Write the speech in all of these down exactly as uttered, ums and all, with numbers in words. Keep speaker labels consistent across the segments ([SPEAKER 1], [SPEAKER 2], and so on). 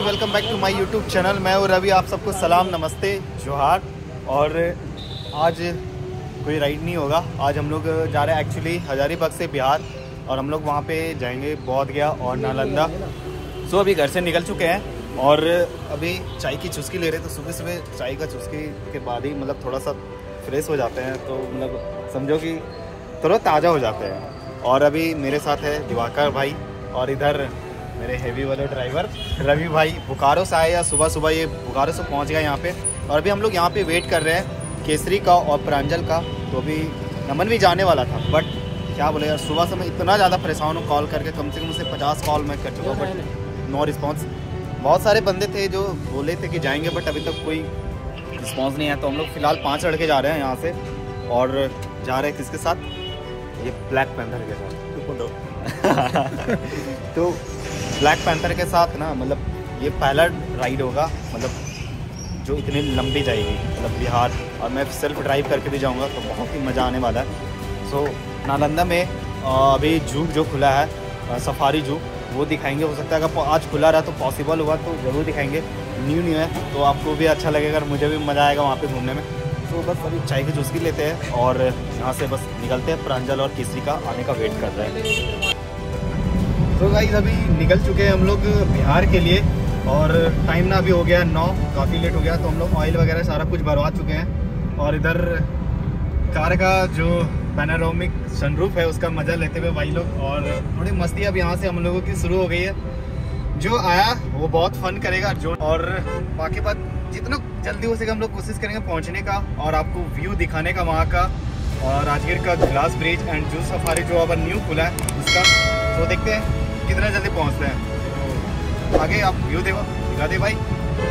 [SPEAKER 1] Welcome back to my YouTube channel. मैं और रवि आप सबको सलाम, नमस्ते, जोहार। और आज कोई राइड नहीं होगा, आज हम लोग जा रहे हैं एक्चुअली हजारीबाग से बिहार, और हम लोग वहाँ पे जाएंगे बोध गया और नालंदा। सो अभी घर से निकल चुके हैं और अभी चाय की चुस्की ले रहे हैं। तो सुबह सुबह चाय का चुस्की के बाद ही मतलब थोड़ा सा फ्रेश हो जाते हैं, तो मतलब समझो कि थोड़ा ताज़ा हो जाते हैं। और अभी मेरे साथ है दिवाकर भाई, और इधर मेरे हेवी वाले ड्राइवर रवि भाई। बोकारो से आए या सुबह सुबह ये बोकारो से पहुंच गया यहाँ पे, और अभी हम लोग यहाँ पे वेट कर रहे हैं केसरी का और प्रांजल का। तो अभी नमन भी जाने वाला था, बट क्या बोले यार, सुबह से मैं इतना ज़्यादा परेशान हूँ, कॉल करके कम से कम उसे पचास कॉल मैं कर चुका हूँ, बट नो रिस्पॉन्स। बहुत सारे बंदे थे जो बोले थे कि जाएंगे, बट अभी तक कोई रिस्पॉन्स नहीं है। तो हम लोग फ़िलहाल पाँच लड़के जा रहे हैं यहाँ से, और जा रहे हैं किसके साथ, ये ब्लैक पैंथर के साथ। तो ब्लैक पैंथर के साथ ना, मतलब ये पहला राइड होगा मतलब जो इतनी लंबी जाएगी, मतलब बिहार, और मैं सेल्फ ड्राइव करके भी जाऊंगा, तो बहुत ही मज़ा आने वाला है। सो नालंदा में अभी जू जो खुला है, सफारी जू, वो दिखाएंगे। हो सकता है अगर आज खुला रहा तो पॉसिबल हुआ तो ज़रूर दिखाएंगे। न्यू न्यू है तो आपको भी अच्छा लगेगा और मुझे भी मज़ा आएगा वहाँ पर घूमने में। तो बस अभी चाय की चुस्की लेते हैं और यहाँ से बस निकलते हैं। प्रांजल और केसरी का आने का वेट कर रहे हैं। तो गाइस अभी निकल चुके हैं हम लोग बिहार के लिए, और टाइम ना अभी हो गया नौ, काफ़ी लेट हो गया। तो हम लोग ऑयल वगैरह सारा कुछ भरवा चुके हैं, और इधर कार का जो पैनारोमिक सनरूफ है उसका मज़ा लेते हुए भाई लोग। और थोड़ी मस्ती अब यहाँ से हम लोगों की शुरू हो गई है। जो आया वो बहुत फन करेगा जो, और बाकी बात जितना जल्दी हो सके हम लोग कोशिश करेंगे पहुँचने का और आपको व्यू दिखाने का वहाँ का, और राजगीर का glass bridge and zoo safari जो अब न्यू खुला है उसका। तो देखते हैं कितना जल्दी पहुंचते हैं। तो आगे आप व्यू देखो, दिखा दे भाई।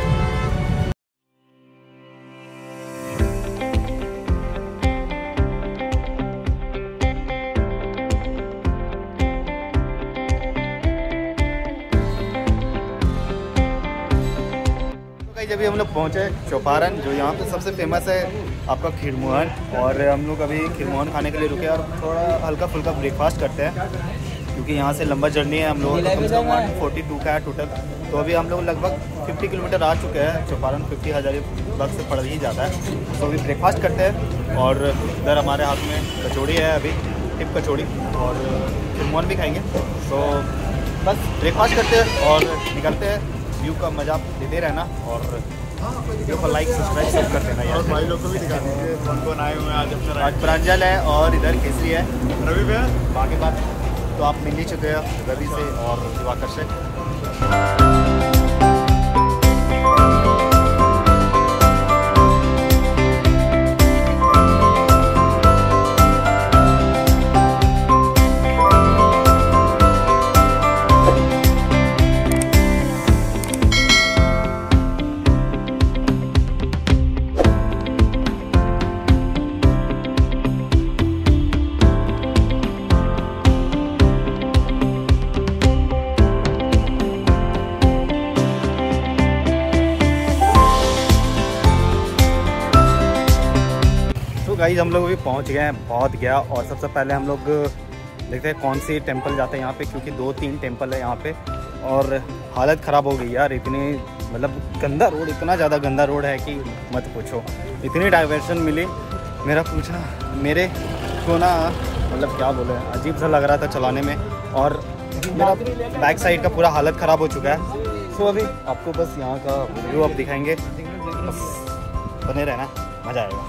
[SPEAKER 1] जब हम लोग पहुंचे चौपारण, जो यहाँ पे सबसे फेमस है आपका खीरमोहन, और हम लोग अभी खीरमोहन खाने के लिए रुके और थोड़ा हल्का फुल्का ब्रेकफास्ट करते हैं, क्योंकि यहाँ से लंबा जर्नी है हम लोगों का, कम से कम वन फोर्टी टू का है टोटल। तो अभी हम लोग लगभग फिफ्टी किलोमीटर आ चुके हैं। चौपारण फिफ्टी हजारीबाग से पड़ ही जाता है। तो अभी ब्रेकफास्ट करते हैं, और इधर हमारे हाथ में कचौड़ी है अभी, टिप कचौड़ी, और खीरमोहन भी खाएंगे। तो बस ब्रेकफास्ट करते हैं और निकलते हैं। व्यू का मजा लेते रहना, और वीडियो को लाइक सब्सक्राइब सब कर देना यार। भाई लोग को भी दिखा दीजिए कौन कौन आए हुए हैं आज। आज प्रांजल है और इधर केसरी है, रवि भैया। बाकी बात तो आप मिल ही चुके हैं रवि से और दिवाकर से। गाइस हम लोग अभी पहुंच गए हैं बोध गया, और सबसे पहले हम लोग देखते हैं कौन सी टेंपल जाते हैं यहाँ पे, क्योंकि दो तीन टेंपल है यहाँ पे। और हालत ख़राब हो गई यार, इतनी मतलब गंदा रोड, इतना ज़्यादा गंदा रोड है कि मत पूछो। इतनी डाइवर्शन मिली, मेरा पूछना मेरे को ना मतलब क्या बोले, अजीब सा लग रहा था चलाने में, और मेरा बैक साइड का पूरा हालत ख़राब हो चुका है। सो अभी आपको बस यहाँ का व्यू अब दिखाएँगे, बस बने रहना, मज़ा आएगा।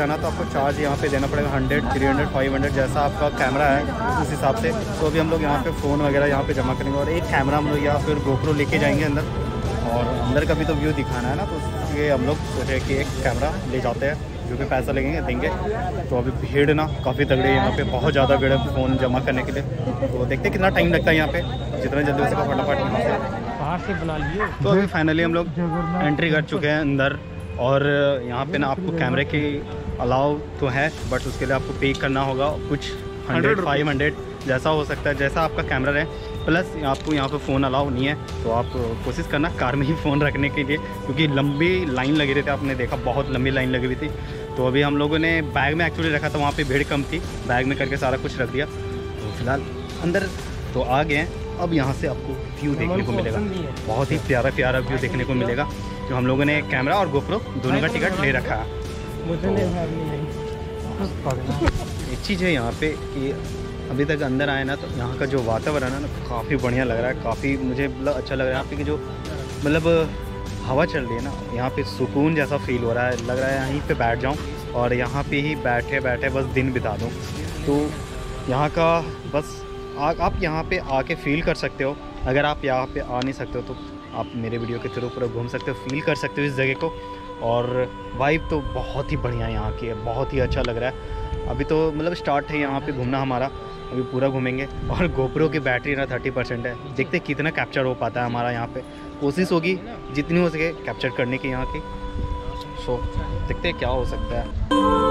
[SPEAKER 1] जाना तो आपको चार्ज यहाँ पे देना पड़ेगा hundred three hundred five hundred जैसा आपका कैमरा है उस हिसाब से। तो अभी हम लोग यहाँ पे फ़ोन वगैरह यहाँ पे जमा करेंगे और एक कैमरा हम लोग या फिर गोप्रो लेके जाएंगे अंदर, और अंदर का भी तो व्यू दिखाना है ना, तो इसलिए हम लोग सोचे कि एक कैमरा ले जाते हैं जो कि पैसा लगेंगे देंगे। तो अभी भीड़ ना काफ़ी तगड़ी है यहाँ पे, बहुत ज़्यादा भीड़ है फ़ोन जमा करने के लिए। तो देखते हैं कितना टाइम लगता है यहाँ पे, जितना जल्दी हो सका फटाफट यहाँ से बाहर से बुला लिए। तो अभी फाइनली हम लोग एंट्री कर चुके हैं अंदर, और यहाँ पे ना आपको कैमरे की अलाउ तो है, बट उसके लिए आपको पे करना होगा कुछ हंड्रेड फाइव हंड्रेड जैसा हो सकता है, जैसा आपका कैमरा रहे। प्लस आपको यहाँ पे फ़ोन अलाउ नहीं है, तो आप कोशिश करना कार में ही फ़ोन रखने के लिए, क्योंकि लंबी लाइन लगी रही थी, आपने देखा बहुत लंबी लाइन लगी हुई थी। तो अभी हम लोगों ने बैग में एक्चुअली रखा था, वहाँ पे भीड़ कम थी, बैग में करके सारा कुछ रख दिया। तो फिलहाल अंदर तो आ गए हैं। अब यहाँ से आपको व्यू देखने को मिलेगा, बहुत ही प्यारा प्यारा व्यू देखने को मिलेगा। जो हम लोगों ने कैमरा और गोप्रो दोनों का टिकट ले रखा है। एक चीज़ है यहाँ पे कि अभी तक अंदर आए ना, तो यहाँ का जो वातावरण है ना काफ़ी बढ़िया लग रहा है, काफ़ी मुझे मतलब अच्छा लग रहा है। यहाँ पे कि जो मतलब हवा चल रही है ना, यहाँ पे सुकून जैसा फील हो रहा है, लग रहा है यहीं पे बैठ जाऊँ और यहाँ पे ही बैठे बैठे बस दिन बिता दूँ। तो यहाँ का बस आ, आप यहाँ पे आके फ़ील कर सकते हो। अगर आप यहाँ पे आ नहीं सकते हो तो आप मेरे वीडियो के थ्रू पूरा घूम सकते हो, फील कर सकते हो इस जगह को। और वाइब तो बहुत ही बढ़िया यहाँ की है, बहुत ही अच्छा लग रहा है। अभी तो मतलब स्टार्ट है यहाँ पे घूमना हमारा, अभी पूरा घूमेंगे। और गोप्रो की बैटरी ना थर्टी परसेंट है, देखते कितना कैप्चर हो पाता है हमारा यहाँ पे। कोशिश होगी जितनी हो सके कैप्चर करने की यहाँ की। सो देखते क्या हो सकता है।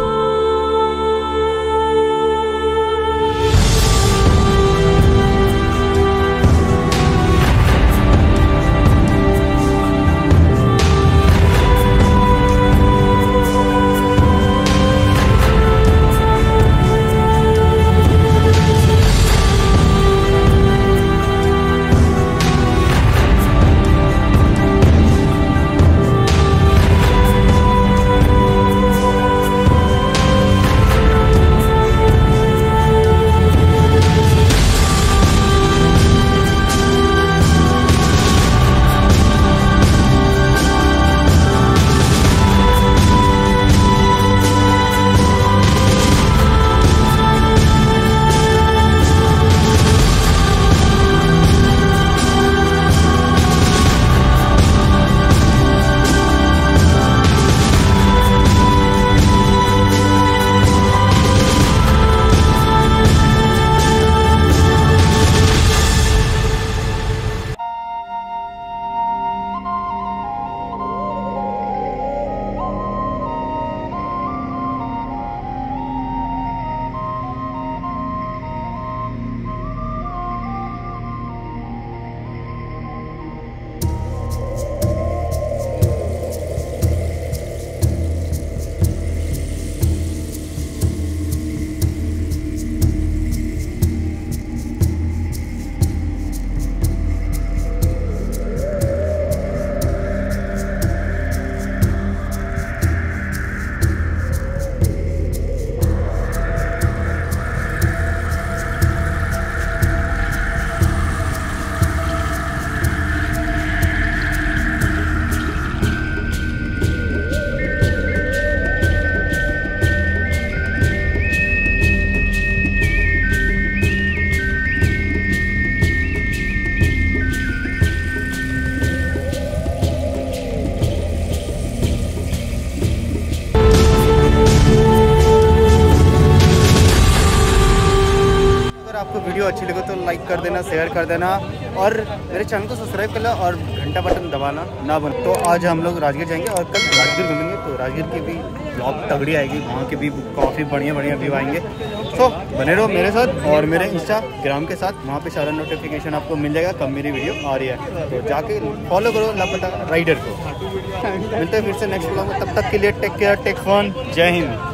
[SPEAKER 1] वीडियो अच्छी लगे तो लाइक कर देना, शेयर कर देना, और मेरे चैनल को सब्सक्राइब करना और घंटा बटन दबाना ना बन। तो आज हम लोग राजगीर जाएंगे और कल राजगीर घूमेंगे, तो राजगीर की भी ब्लॉग तगड़ी आएगी, वहाँ के भी काफ़ी बढ़िया बढ़िया व्यू आएंगे। तो बने रहो मेरे साथ और मेरे इंस्टाग्राम के साथ, वहाँ पे सारा नोटिफिकेशन आपको मिल जाएगा कब मेरी वीडियो आ रही है। तो जाके फॉलो करो लापता राइडर को। मिलते हैं फिर से नेक्स्ट ब्लॉग में, तब तक के लिए टेक केयर, टेक फन, जय हिंद।